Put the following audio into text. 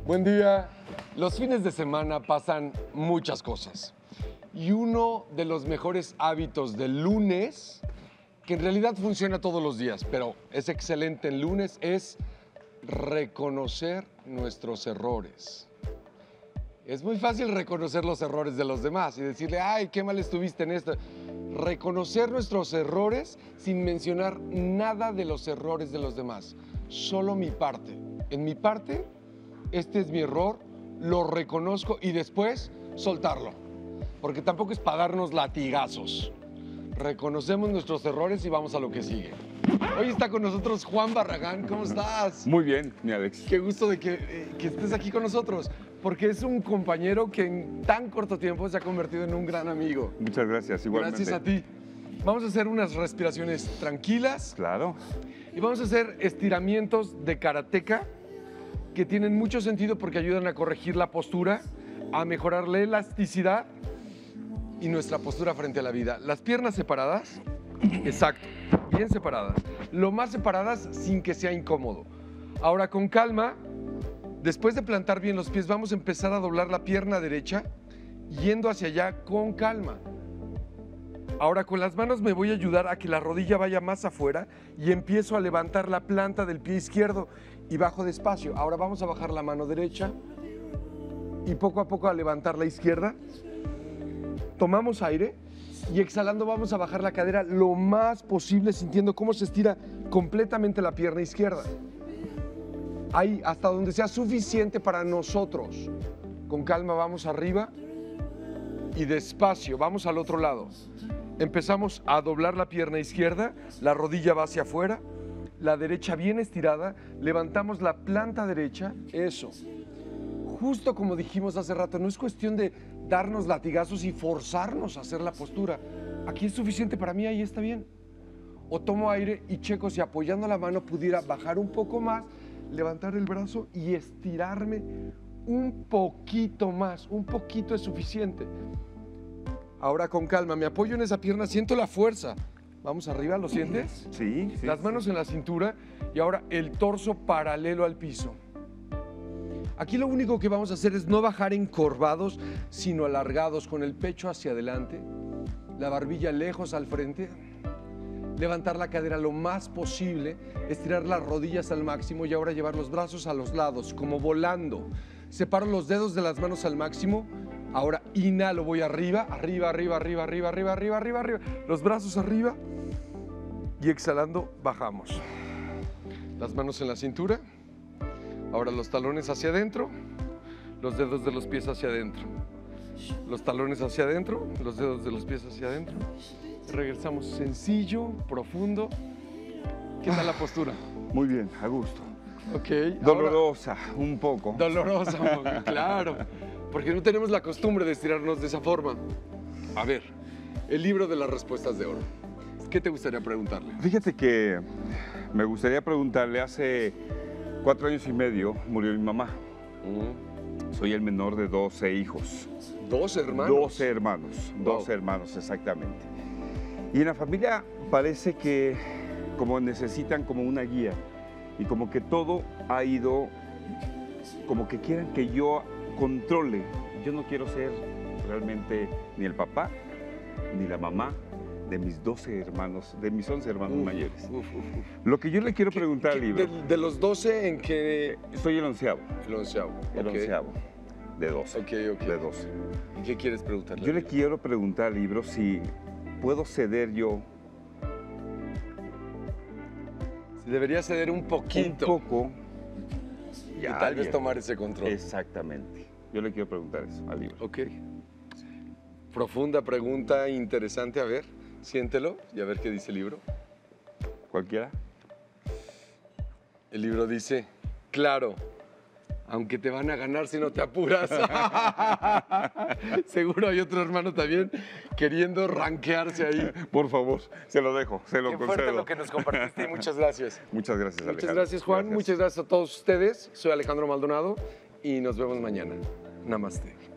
Buen día. Los fines de semana pasan muchas cosas. Y uno de los mejores hábitos del lunes, que en realidad funciona todos los días, pero es excelente el lunes, es reconocer nuestros errores. Es muy fácil reconocer los errores de los demás y decirle, ay, qué mal estuviste en esto. Reconocer nuestros errores sin mencionar nada de los errores de los demás. Solo mi parte. En mi parte, este es mi error, lo reconozco y después soltarlo. Porque tampoco es para darnos latigazos. Reconocemos nuestros errores y vamos a lo que sigue. Hoy está con nosotros Juan Barragán. ¿Cómo estás? Muy bien, mi Alex. Qué gusto de que estés aquí con nosotros, porque es un compañero que en tan corto tiempo se ha convertido en un gran amigo. Muchas gracias, igualmente. Gracias a ti. Vamos a hacer unas respiraciones tranquilas. Claro. Y vamos a hacer estiramientos de karateka que tienen mucho sentido porque ayudan a corregir la postura, a mejorar la elasticidad y nuestra postura frente a la vida. Las piernas separadas, exacto, bien separadas. Lo más separadas sin que sea incómodo. Ahora con calma, después de plantar bien los pies, vamos a empezar a doblar la pierna derecha, yendo hacia allá con calma. Ahora con las manos me voy a ayudar a que la rodilla vaya más afuera y empiezo a levantar la planta del pie izquierdo y bajo despacio. Ahora vamos a bajar la mano derecha y poco a poco a levantar la izquierda. Tomamos aire y exhalando vamos a bajar la cadera lo más posible, sintiendo cómo se estira completamente la pierna izquierda. Ahí, hasta donde sea suficiente para nosotros. Con calma vamos arriba y despacio, vamos al otro lado. Empezamos a doblar la pierna izquierda, la rodilla va hacia afuera, la derecha bien estirada, levantamos la planta derecha, eso. Justo como dijimos hace rato, no es cuestión de darnos latigazos y forzarnos a hacer la postura. Aquí es suficiente para mí, ahí está bien. O tomo aire y checo si apoyando la mano pudiera bajar un poco más, levantar el brazo y estirarme un poquito más, un poquito es suficiente. Ahora con calma, me apoyo en esa pierna, siento la fuerza. Vamos arriba, ¿lo sientes? Sí, sí. Las manos en la cintura y ahora el torso paralelo al piso. Aquí lo único que vamos a hacer es no bajar encorvados, sino alargados, con el pecho hacia adelante, la barbilla lejos al frente, levantar la cadera lo más posible, estirar las rodillas al máximo y ahora llevar los brazos a los lados, como volando. Separo los dedos de las manos al máximo. Ahora inhalo, voy arriba, arriba, arriba, arriba, arriba, arriba, arriba, arriba, arriba. Los brazos arriba y exhalando bajamos. Las manos en la cintura. Ahora los talones hacia adentro, los dedos de los pies hacia adentro. Los talones hacia adentro, los dedos de los pies hacia adentro. Regresamos sencillo, profundo. ¿Qué tal la postura? Muy bien, a gusto. Ok. Dolorosa, ahora, un poco. Dolorosa, claro. Porque no tenemos la costumbre de estirarnos de esa forma. A ver, el libro de las respuestas de oro. ¿Qué te gustaría preguntarle? Fíjate que me gustaría preguntarle, hace 4 años y medio murió mi mamá. Soy el menor de 12 hijos. ¿12 hermanos? 12 hermanos, wow. 12 hermanos, exactamente. Y en la familia parece que como necesitan como una guía y como que todo ha ido, como que quieren que yo controle. Yo no quiero ser realmente ni el papá ni la mamá de mis 12 hermanos, de mis 11 hermanos mayores. Lo que yo le quiero preguntar al libro... De los 12 en que... Soy el onceavo. El onceavo. El onceavo de 12. Ok. De 12. ¿Y qué quieres preguntarle? Yo le quiero preguntar al libro si puedo ceder yo... Si debería ceder un poquito. Un poco. Y tal vez tomar ese control. Exactamente. Yo le quiero preguntar eso al libro. Ok. Profunda pregunta, interesante. A ver, siéntelo y a ver qué dice el libro. ¿Cualquiera? El libro dice, claro, aunque te van a ganar si no te apuras. Seguro hay otro hermano también queriendo ranquearse ahí. Por favor, se lo dejo, se lo concedo. Qué fuerte lo que nos compartiste y muchas gracias. Muchas gracias, Alejandro. Muchas gracias, Juan. Gracias. Muchas gracias a todos ustedes. Soy Alejandro Maldonado y nos vemos mañana. Namaste.